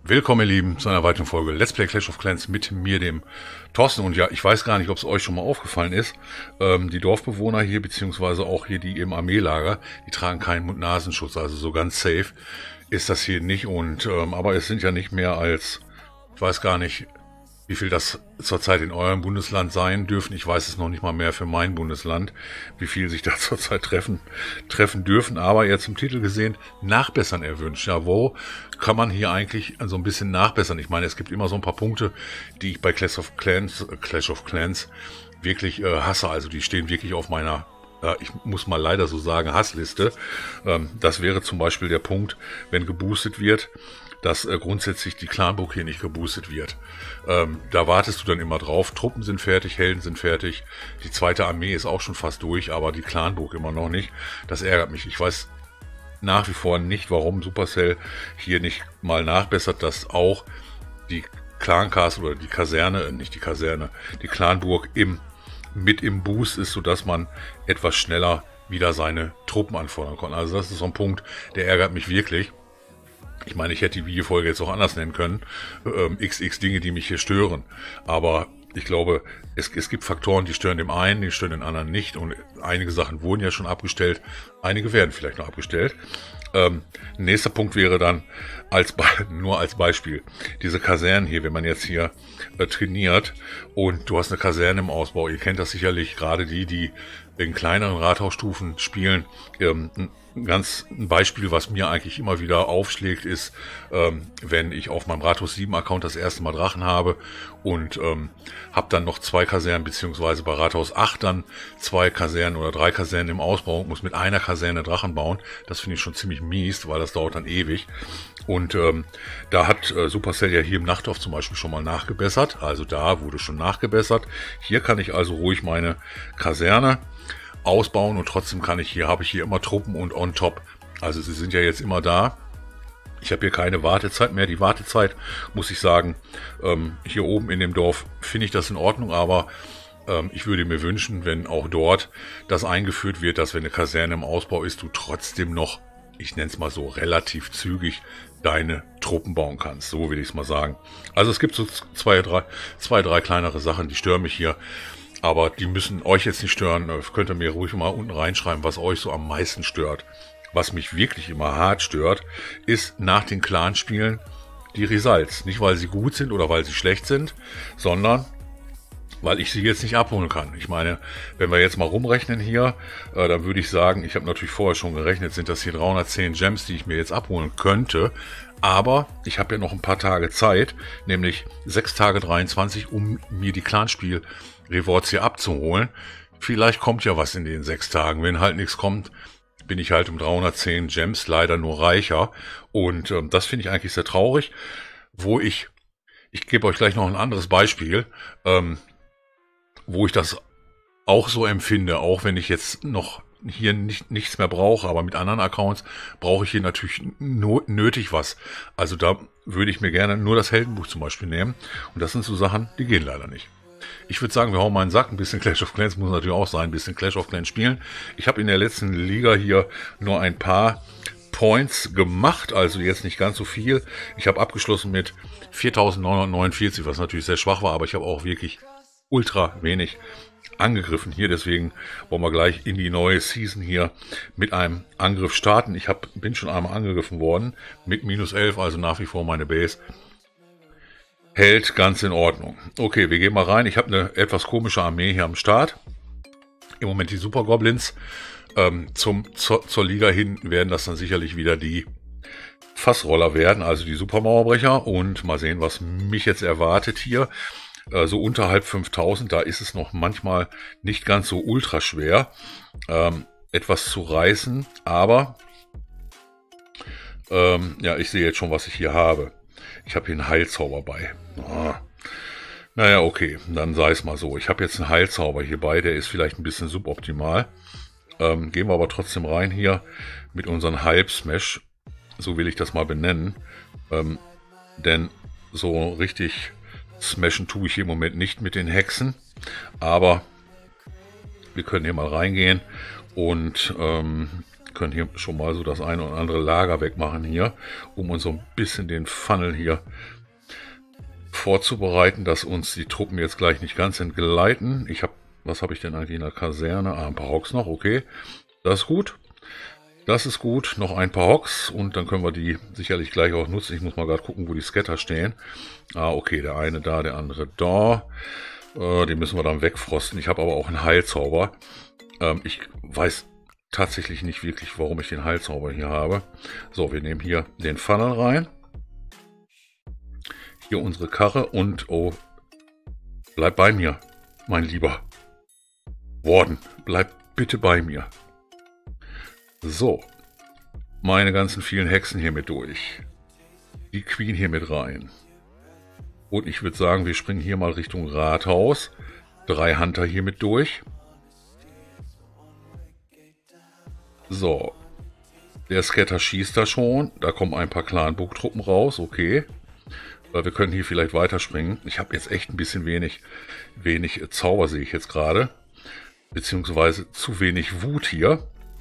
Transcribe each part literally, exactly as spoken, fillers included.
Willkommen, ihr Lieben, zu einer weiteren Folge Let's Play Clash of Clans mit mir, dem Thorsten. Und ja, ich weiß gar nicht, ob es euch schon mal aufgefallen ist, ähm, die Dorfbewohner hier, beziehungsweise auch hier die im Armeelager, die tragen keinen Mund-Nasenschutz, also so ganz safe ist das hier nicht. Und ähm, aber es sind ja nicht mehr als, ich weiß gar nicht, wie viel das zurzeit in eurem Bundesland sein dürfen. Ich weiß es noch nicht mal mehr für mein Bundesland, wie viel sich da zurzeit treffen, treffen dürfen. Aber ihr zum Titel gesehen, nachbessern erwünscht. Ja, wo kann man hier eigentlich so ein bisschen nachbessern? Ich meine, es gibt immer so ein paar Punkte, die ich bei Clash of Clans, äh, Clash of Clans wirklich äh, hasse. Also die stehen wirklich auf meiner, äh, ich muss mal leider so sagen, Hassliste. Ähm, das wäre zum Beispiel der Punkt, wenn geboostet wird, dass äh, grundsätzlich die Clanburg hier nicht geboostet wird. Ähm, da wartest du dann immer drauf. Truppen sind fertig, Helden sind fertig. Die zweite Armee ist auch schon fast durch, aber die Clanburg immer noch nicht. Das ärgert mich. Ich weiß nach wie vor nicht, warum Supercell hier nicht mal nachbessert, dass auch die Clancast oder die Kaserne, äh, nicht die Kaserne, die Clanburg im, mit im Boost ist, sodass man etwas schneller wieder seine Truppen anfordern kann. Also das ist so ein Punkt, der ärgert mich wirklich. Ich meine, ich hätte die Videofolge jetzt auch anders nennen können. Ähm, X X Dinge, die mich hier stören. Aber ich glaube, es, es gibt Faktoren, die stören dem einen, die stören den anderen nicht. Und einige Sachen wurden ja schon abgestellt. Einige werden vielleicht noch abgestellt. Ähm, nächster Punkt wäre dann, als nur als Beispiel, diese Kasernen hier, wenn man jetzt hier äh, trainiert und du hast eine Kaserne im Ausbau. Ihr kennt das sicherlich, gerade die, die in kleineren Rathausstufen spielen. Ähm, ein ganz ein Beispiel, was mir eigentlich immer wieder aufschlägt, ist, ähm, wenn ich auf meinem Rathaus sieben Account das erste Mal Drachen habe und ähm, habe dann noch zwei Kasernen, beziehungsweise bei Rathaus acht dann zwei Kasernen oder drei Kasernen im Ausbau und muss mit einer Kaserne Drachen bauen. Das finde ich schon ziemlich mies, weil das dauert dann ewig. Und ähm, da hat äh, Supercell ja hier im Nachtdorf zum Beispiel schon mal nachgebessert. Also da wurde schon nachgebessert. Hier kann ich also ruhig meine Kaserne ausbauen und trotzdem kann ich hier, habe ich hier immer Truppen und on top. Also sie sind ja jetzt immer da. Ich habe hier keine Wartezeit mehr. Die Wartezeit, muss ich sagen, ähm, hier oben in dem Dorf finde ich das in Ordnung, aber ähm, ich würde mir wünschen, wenn auch dort das eingeführt wird, dass wenn eine Kaserne im Ausbau ist, du trotzdem noch, ich nenne es mal so, relativ zügig deine Truppen bauen kannst. So will ich es mal sagen. Also es gibt so zwei, drei, zwei, drei kleinere Sachen, die stören mich hier. Aber die müssen euch jetzt nicht stören. Könnt ihr mir ruhig mal unten reinschreiben, was euch so am meisten stört. Was mich wirklich immer hart stört, ist nach den Clanspielen die Results. Nicht, weil sie gut sind oder weil sie schlecht sind, sondern weil ich sie jetzt nicht abholen kann. Ich meine, wenn wir jetzt mal rumrechnen hier, äh, dann würde ich sagen, ich habe natürlich vorher schon gerechnet, sind das hier dreihundertzehn Gems, die ich mir jetzt abholen könnte. Aber ich habe ja noch ein paar Tage Zeit, nämlich sechs Tage dreiundzwanzig, um mir die Clanspiel-Rewards hier abzuholen. Vielleicht kommt ja was in den sechs Tagen. Wenn halt nichts kommt, bin ich halt um dreihundertzehn Gems leider nur reicher. Und ähm, das finde ich eigentlich sehr traurig, wo ich, ich gebe euch gleich noch ein anderes Beispiel, ähm, wo ich das auch so empfinde, auch wenn ich jetzt noch hier nicht, nichts mehr brauche, aber mit anderen Accounts brauche ich hier natürlich no, nötig was. Also da würde ich mir gerne nur das Heldenbuch zum Beispiel nehmen. Und das sind so Sachen, die gehen leider nicht. Ich würde sagen, wir hauen mal einen Sack. Ein bisschen Clash of Clans muss natürlich auch sein. Ein bisschen Clash of Clans spielen. Ich habe in der letzten Liga hier nur ein paar Points gemacht, also jetzt nicht ganz so viel. Ich habe abgeschlossen mit viertausendneunhundertneunundvierzig, was natürlich sehr schwach war, aber ich habe auch wirklich ultra wenig angegriffen hier, deswegen wollen wir gleich in die neue Season hier mit einem Angriff starten. Ich hab, bin schon einmal angegriffen worden mit minus elf, also nach wie vor meine Base hält ganz in Ordnung. Okay, wir gehen mal rein. Ich habe eine etwas komische Armee hier am Start. Im Moment die Super Goblins. Ähm, zum, zur, zur Liga hin werden das dann sicherlich wieder die Fassroller werden, also die Supermauerbrecher. Und mal sehen, was mich jetzt erwartet hier. So unterhalb fünftausend, da ist es noch manchmal nicht ganz so ultra schwer, ähm, etwas zu reißen, aber ähm, ja, ich sehe jetzt schon, was ich hier habe. Ich habe hier einen Heilzauber bei. Ah. Naja, okay, dann sei es mal so. Ich habe jetzt einen Heilzauber hier bei, der ist vielleicht ein bisschen suboptimal. Ähm, gehen wir aber trotzdem rein hier mit unseren Halbsmash, so will ich das mal benennen, ähm, denn so richtig smashen tue ich hier im Moment nicht mit den Hexen, aber wir können hier mal reingehen und ähm, können hier schon mal so das eine oder andere Lager wegmachen hier, um uns so ein bisschen den Funnel hier vorzubereiten, dass uns die Truppen jetzt gleich nicht ganz entgleiten. Ich habe, was habe ich denn eigentlich in der Kaserne? Ah, ein paar Hocks noch, okay. Das ist gut. Das ist gut. Noch ein paar Hocks und dann können wir die sicherlich gleich auch nutzen. Ich muss mal gerade gucken, wo die Scatter stehen. Ah, okay, der eine da, der andere da. Äh, den müssen wir dann wegfrosten. Ich habe aber auch einen Heilzauber. Ähm, ich weiß tatsächlich nicht wirklich, warum ich den Heilzauber hier habe. So, wir nehmen hier den Funnel rein. Hier unsere Karre und, oh, bleib bei mir, mein Lieber. Warden, bleib bitte bei mir. So, meine ganzen vielen Hexen hier mit durch. Die Queen hier mit rein. Und ich würde sagen, wir springen hier mal Richtung Rathaus. Drei Hunter hier mit durch. So, der Scatter schießt da schon. Da kommen ein paar Clanburg-Truppen raus, okay. Wir können hier vielleicht weiterspringen. Ich habe jetzt echt ein bisschen wenig, wenig Zauber, sehe ich jetzt gerade. Beziehungsweise zu wenig Wut hier.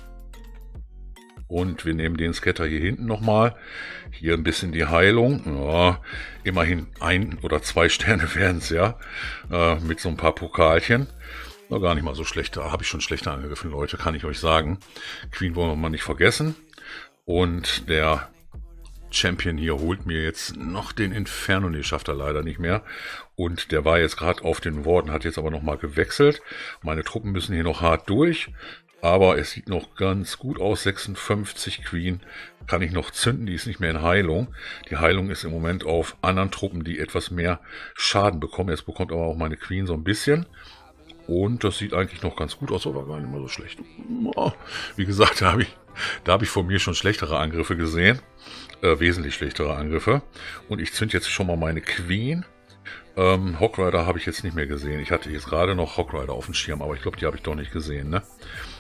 Und wir nehmen den Scatter hier hinten nochmal. Hier ein bisschen die Heilung. Ja, immerhin ein oder zwei Sterne werden es ja. Äh, mit so ein paar Pokalchen. War gar nicht mal so schlecht. Da habe ich schon schlechter angegriffen, Leute, kann ich euch sagen. Queen wollen wir mal nicht vergessen. Und der Champion hier holt mir jetzt noch den Inferno, nee, schafft er leider nicht mehr. Und der war jetzt gerade auf den Warden, hat jetzt aber nochmal gewechselt. Meine Truppen müssen hier noch hart durch, aber es sieht noch ganz gut aus. sechsundfünfzig Queen kann ich noch zünden, die ist nicht mehr in Heilung. Die Heilung ist im Moment auf anderen Truppen, die etwas mehr Schaden bekommen. Jetzt bekommt aber auch meine Queen so ein bisschen. Und das sieht eigentlich noch ganz gut aus, aber gar nicht mal so schlecht. Wie gesagt, da habe ich, da habe ich von mir schon schlechtere Angriffe gesehen. Äh, wesentlich schlechtere Angriffe. Und ich zünd jetzt schon mal meine Queen. Ähm, Hawkrider habe ich jetzt nicht mehr gesehen. Ich hatte jetzt gerade noch Hawkrider auf dem Schirm, aber ich glaube, die habe ich doch nicht gesehen, ne?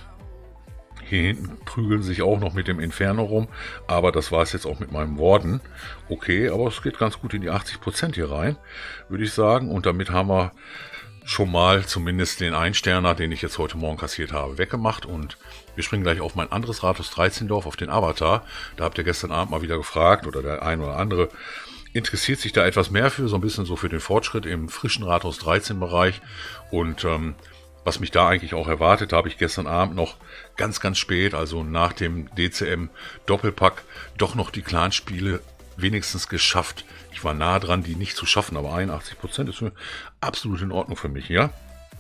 Hier hinten prügeln sich auch noch mit dem Inferno rum, aber das war es jetzt auch mit meinem Warden. Okay, aber es geht ganz gut in die achtzig Prozent hier rein, würde ich sagen. Und damit haben wir schon mal zumindest den Einsterner, den ich jetzt heute Morgen kassiert habe, weggemacht. Und wir springen gleich auf mein anderes Rathaus dreizehn Dorf, auf den Avatar. Da habt ihr gestern Abend mal wieder gefragt, oder der ein oder andere interessiert sich da etwas mehr für, so ein bisschen so für den Fortschritt im frischen Rathaus dreizehn Bereich. Und ähm, was mich da eigentlich auch erwartet, da habe ich gestern Abend noch ganz, ganz spät, also nach dem D C M Doppelpack, doch noch die Clanspiele wenigstens geschafft. Ich war nah dran, die nicht zu schaffen, aber einundachtzig Prozent ist absolut in Ordnung für mich, ja.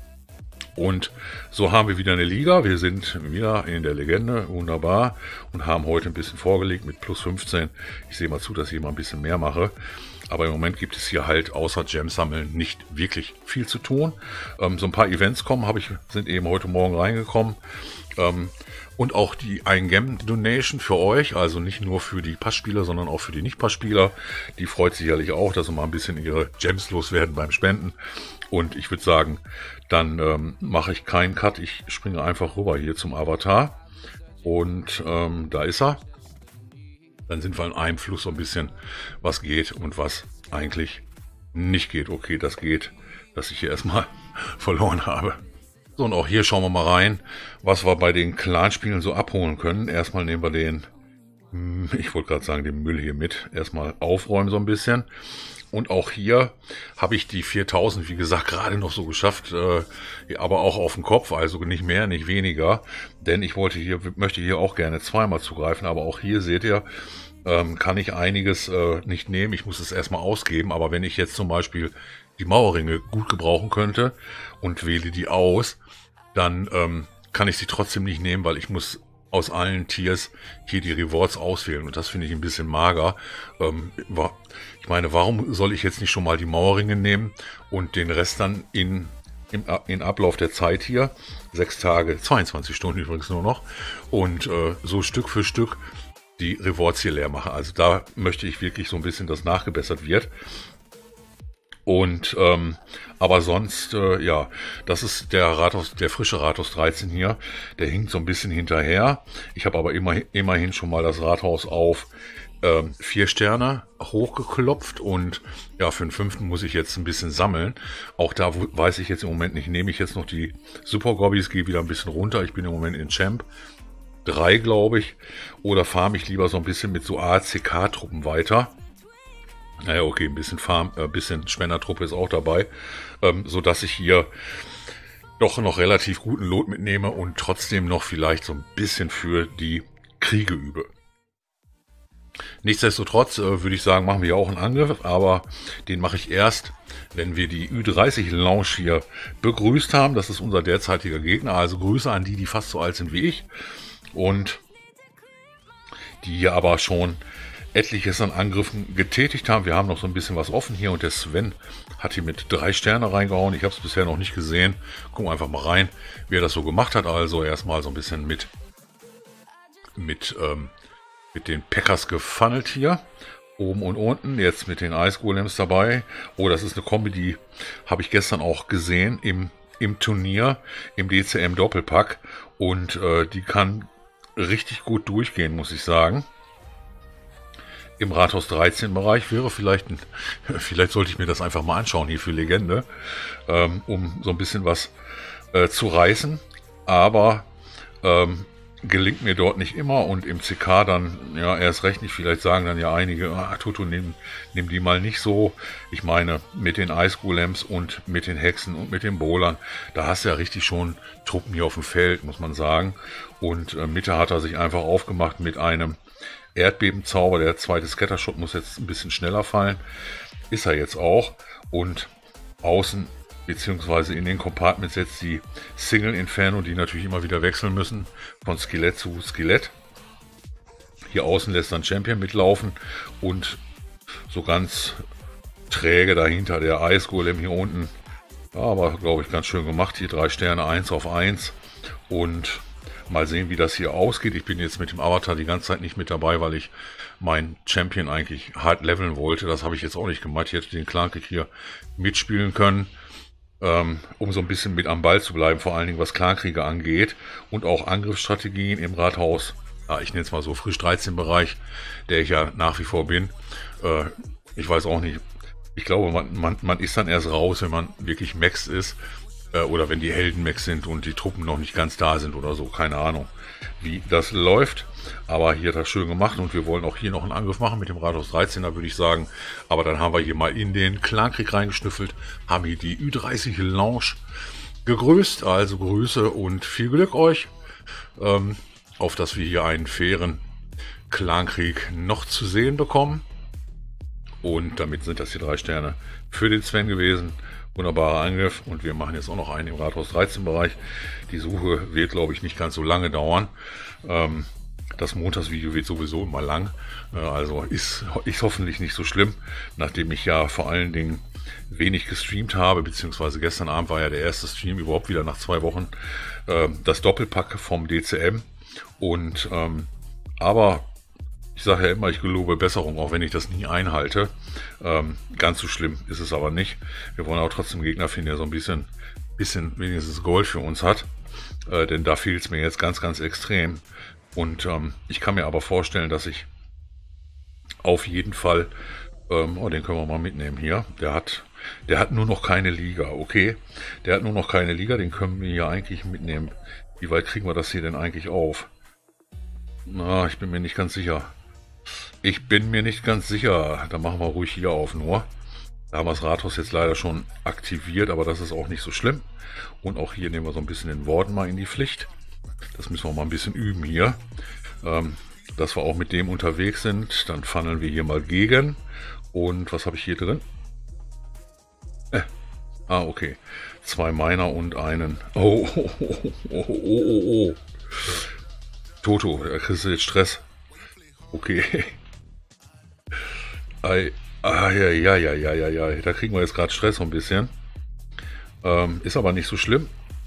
Und so haben wir wieder eine Liga. Wir sind wieder in der Legende, wunderbar, und haben heute ein bisschen vorgelegt mit plus fünfzehn. Ich sehe mal zu, dass ich mal ein bisschen mehr mache. Aber im Moment gibt es hier halt außer Gems sammeln nicht wirklich viel zu tun. Ähm, so ein paar Events kommen, habe ich, sind eben heute Morgen reingekommen. Ähm, und auch die Ein-Gem-Donation für euch, also nicht nur für die Passspieler, sondern auch für die Nicht-Passspieler. Die freut sich sicherlich auch, dass sie mal ein bisschen ihre Gems loswerden beim Spenden. Und ich würde sagen, dann ähm, mache ich keinen Cut. Ich springe einfach rüber hier zum Avatar. Und ähm, da ist er. Dann sind wir in einem Fluss so ein bisschen, was geht und was eigentlich nicht geht. Okay, das geht, dass ich hier erstmal verloren habe. So, und auch hier schauen wir mal rein, was wir bei den Clanspielen so abholen können. Erstmal nehmen wir den, ich wollte gerade sagen, den Müll hier mit. Erstmal aufräumen so ein bisschen. Und auch hier habe ich die viertausend, wie gesagt, gerade noch so geschafft, äh, aber auch auf dem Kopf, also nicht mehr, nicht weniger. Denn ich wollte hier, möchte hier auch gerne zweimal zugreifen, aber auch hier seht ihr, ähm, kann ich einiges äh, nicht nehmen. Ich muss es erstmal ausgeben, aber wenn ich jetzt zum Beispiel die Mauerringe gut gebrauchen könnte und wähle die aus, dann ähm, kann ich sie trotzdem nicht nehmen, weil ich muss aus allen Tiers hier die Rewards auswählen. Und das finde ich ein bisschen mager. Ähm, war, ich meine, warum soll ich jetzt nicht schon mal die Mauerringe nehmen und den Rest dann in, im in Ablauf der Zeit hier, sechs Tage, zweiundzwanzig Stunden übrigens nur noch, und äh, so Stück für Stück die Rewards hier leer machen. Also da möchte ich wirklich so ein bisschen, dass nachgebessert wird. Und ähm, aber sonst, äh, ja, das ist der Rathaus, der frische Rathaus dreizehn hier. Der hinkt so ein bisschen hinterher. Ich habe aber immer, immerhin schon mal das Rathaus auf ähm, vier Sterne hochgeklopft. Und ja, für den fünften muss ich jetzt ein bisschen sammeln. Auch da weiß ich jetzt im Moment nicht, nehme ich jetzt noch die Super Gobbies, gehe wieder ein bisschen runter. Ich bin im Moment in Champ drei, glaube ich. Oder farm ich lieber so ein bisschen mit so A C K-Truppen weiter. Naja, okay, ein bisschen Farm, ein äh, bisschen Spendertruppe ist auch dabei. Ähm, sodass ich hier doch noch relativ guten Lot mitnehme und trotzdem noch vielleicht so ein bisschen für die Kriege übe. Nichtsdestotrotz äh, würde ich sagen, machen wir auch einen Angriff, aber den mache ich erst, wenn wir die Ü dreißig Lounge hier begrüßt haben. Das ist unser derzeitiger Gegner, also Grüße an die, die fast so alt sind wie ich und die hier aber schon etliches an Angriffen getätigt haben. Wir haben noch so ein bisschen was offen hier und der Sven hat hier mit drei Sterne reingehauen. Ich habe es bisher noch nicht gesehen. Gucken wir einfach mal rein, wie er das so gemacht hat. Also erstmal so ein bisschen mit mit ähm, mit den Packers gefunnelt hier. Oben und unten. Jetzt mit den Ice Golems dabei. Oh, das ist eine Kombi, die habe ich gestern auch gesehen im, im Turnier, im D C M Doppelpack. Und äh, die kann richtig gut durchgehen, muss ich sagen. Im Rathaus dreizehn Bereich wäre vielleicht, ein, vielleicht sollte ich mir das einfach mal anschauen hier für Legende, ähm, um so ein bisschen was äh, zu reißen. Aber ähm, gelingt mir dort nicht immer und im C K dann, ja, erst recht nicht. Vielleicht sagen dann ja einige, ah, Toto, nimm, nimm die mal nicht so. Ich meine, mit den Ice Golems und mit den Hexen und mit den Bowlern, da hast du ja richtig schon Truppen hier auf dem Feld, muss man sagen. Und äh, Mitte hat er sich einfach aufgemacht mit einem Erdbebenzauber. Der zweite Scattershot muss jetzt ein bisschen schneller fallen. Ist er jetzt auch. Und außen beziehungsweise in den Compartments jetzt die Single Inferno, die natürlich immer wieder wechseln müssen, von Skelett zu Skelett. Hier außen lässt dann Champion mitlaufen und so ganz träge dahinter der Ice Golem hier unten. Ja, aber glaube ich ganz schön gemacht. Hier drei Sterne, eins auf eins und mal sehen, wie das hier ausgeht. Ich bin jetzt mit dem Avatar die ganze Zeit nicht mit dabei, weil ich meinen Champion eigentlich hart leveln wollte. Das habe ich jetzt auch nicht gemacht. Ich hätte den Clankrieg hier mitspielen können, ähm, um so ein bisschen mit am Ball zu bleiben, vor allen Dingen was Clankriege angeht und auch Angriffsstrategien im Rathaus. Ja, ich nenne es mal so frisch dreizehn Bereich, der ich ja nach wie vor bin. Äh, ich weiß auch nicht. Ich glaube, man, man, man ist dann erst raus, wenn man wirklich Max ist. Oder wenn die Helden Max sind und die Truppen noch nicht ganz da sind oder so. Keine Ahnung, wie das läuft. Aber hier hat er schön gemacht und wir wollen auch hier noch einen Angriff machen mit dem Rathaus dreizehn, da würde ich sagen. Aber dann haben wir hier mal in den Clankrieg reingeschnüffelt, haben hier die Ü dreißig Lounge gegrüßt. Also Grüße und viel Glück euch, ähm, auf dass wir hier einen fairen Clankrieg noch zu sehen bekommen. Und damit sind das die drei Sterne für den Sven gewesen. Wunderbarer Angriff und wir machen jetzt auch noch einen im Rathaus dreizehn Bereich. Die Suche wird, glaube ich, nicht ganz so lange dauern. Ähm, das Montagsvideo wird sowieso immer lang. Äh, also ist, ist hoffentlich nicht so schlimm, nachdem ich ja vor allen Dingen wenig gestreamt habe, beziehungsweise gestern Abend war ja der erste Stream überhaupt wieder nach zwei Wochen. Äh, das Doppelpack vom D C M. Und ähm, aber ich sage ja immer, ich gelobe Besserung, auch wenn ich das nie einhalte. Ähm, ganz so schlimm ist es aber nicht. Wir wollen auch trotzdem einen Gegner finden, der so ein bisschen, bisschen wenigstens Gold für uns hat. Äh, denn da fehlt es mir jetzt ganz, ganz extrem. Und ähm, ich kann mir aber vorstellen, dass ich auf jeden Fall, ähm, oh, den können wir mal mitnehmen hier. Der hat, der hat nur noch keine Liga, okay. Der hat nur noch keine Liga, den können wir hier eigentlich mitnehmen. Wie weit kriegen wir das hier denn eigentlich auf? Na, ich bin mir nicht ganz sicher. Ich bin mir nicht ganz sicher. Da machen wir ruhig hier auf nur. Da haben wir das Rathaus jetzt leider schon aktiviert, aber das ist auch nicht so schlimm. Und auch hier nehmen wir so ein bisschen den Warden mal in die Pflicht. Das müssen wir mal ein bisschen üben hier. Ähm, dass wir auch mit dem unterwegs sind. Dann funneln wir hier mal gegen. Und was habe ich hier drin? Äh, ah, okay. Zwei Miner und einen... Oh, oh, oh, oh, oh, oh, oh. Toto, da kriegst du jetzt Stress. Okay. Ei, ah, ja, ja, ja, ja, ja, ja. Da kriegen wir jetzt gerade Stress so ein bisschen. Ähm, ist aber nicht so schlimm.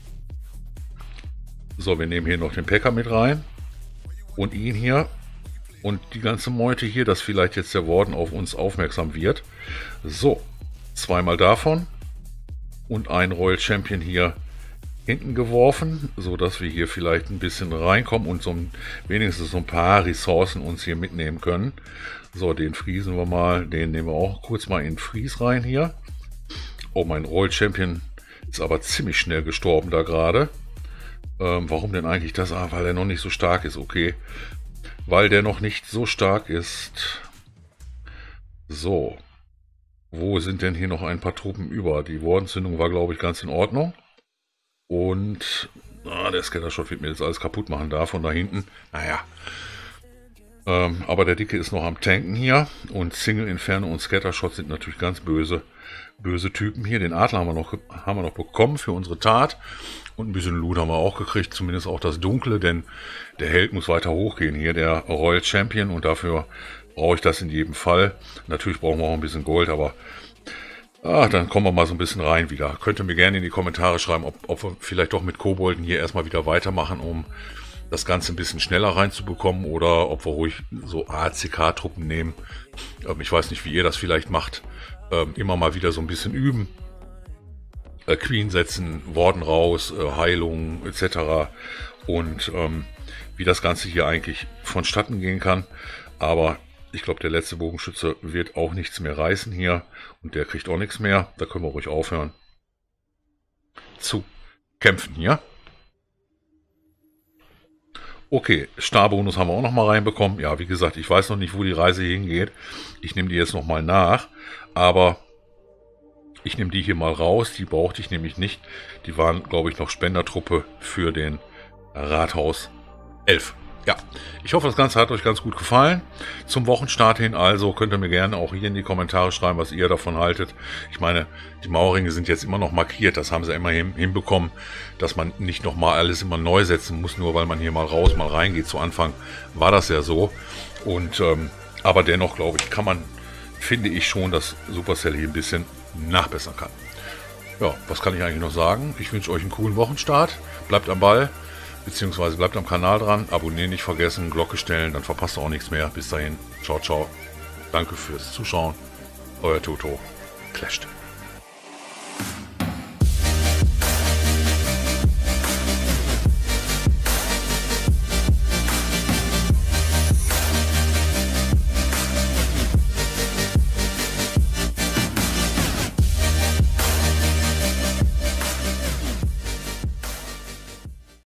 So, wir nehmen hier noch den Packer mit rein. Und ihn hier. Und die ganze Meute hier, dass vielleicht jetzt der Warden auf uns aufmerksam wird. So, zweimal davon. Und ein Royal Champion hier hinten geworfen, so dass wir hier vielleicht ein bisschen reinkommen und so ein, wenigstens so ein paar Ressourcen uns hier mitnehmen können. So, den friesen wir mal, den nehmen wir auch kurz mal in Fries rein hier. Oh, mein Royal Champion ist aber ziemlich schnell gestorben da gerade. Ähm, warum denn eigentlich das? Ah, weil er noch nicht so stark ist, okay. Weil der noch nicht so stark ist. So. Wo sind denn hier noch ein paar Truppen über? Die Wardentzündung war, glaube ich, ganz in Ordnung. Und ah, der Scattershot wird mir jetzt alles kaputt machen da von da hinten. Naja. Ähm, aber der Dicke ist noch am Tanken hier. Und Single Inferno und Scattershot sind natürlich ganz böse, böse Typen hier. Den Adler haben wir, noch, haben wir noch bekommen für unsere Tat. Und ein bisschen Loot haben wir auch gekriegt. Zumindest auch das Dunkle, denn der Held muss weiter hochgehen hier. Der Royal Champion. Und dafür brauche ich das in jedem Fall. Natürlich brauchen wir auch ein bisschen Gold, aber ah, dann kommen wir mal so ein bisschen rein wieder. Könnt ihr mir gerne in die Kommentare schreiben, ob, ob wir vielleicht doch mit Kobolden hier erstmal wieder weitermachen, um das Ganze ein bisschen schneller reinzubekommen, oder ob wir ruhig so A C K-Truppen nehmen. Ähm, ich weiß nicht, wie ihr das vielleicht macht. Ähm, immer mal wieder so ein bisschen üben. Äh, Queen setzen, Warden raus, äh, Heilung et cetera. Und ähm, wie das Ganze hier eigentlich vonstatten gehen kann. Aber ich glaube, der letzte Bogenschütze wird auch nichts mehr reißen hier. Und der kriegt auch nichts mehr. Da können wir ruhig aufhören zu kämpfen hier. Okay, Starbonus haben wir auch noch mal reinbekommen. Ja, wie gesagt, ich weiß noch nicht, wo die Reise hingeht. Ich nehme die jetzt noch mal nach. Aber ich nehme die hier mal raus. Die brauchte ich nämlich nicht. Die waren, glaube ich, noch Spendertruppe für den Rathaus elf. Ja, ich hoffe, das Ganze hat euch ganz gut gefallen. Zum Wochenstart hin also könnt ihr mir gerne auch hier in die Kommentare schreiben, was ihr davon haltet. Ich meine, die Mauerringe sind jetzt immer noch markiert. Das haben sie immer hin, hinbekommen, dass man nicht nochmal alles immer neu setzen muss, nur weil man hier mal raus, mal reingeht. Zu Anfang war das ja so. Und ähm, aber dennoch, glaube ich, kann man, finde ich schon, dass Supercell hier ein bisschen nachbessern kann. Ja, was kann ich eigentlich noch sagen? Ich wünsche euch einen coolen Wochenstart. Bleibt am Ball. Beziehungsweise bleibt am Kanal dran, abonnieren nicht vergessen, Glocke stellen, dann verpasst ihr auch nichts mehr. Bis dahin, ciao, ciao. Danke fürs Zuschauen. Euer Toto. Clasht.